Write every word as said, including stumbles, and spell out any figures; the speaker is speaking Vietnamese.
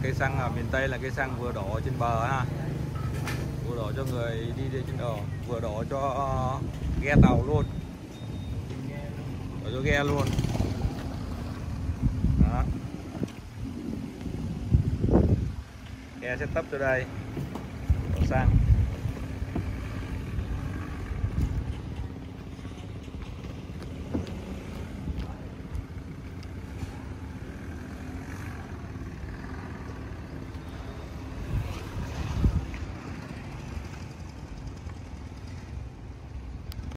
cây xăng ở miền Tây là cây xăng vừa đổ trên bờ ha, vừa đổ cho người đi trên đò, vừa đổ cho ghe tàu luôn, đổ cho ghe luôn. Đó. Ghe sẽ tấp từ đây đổ xăng.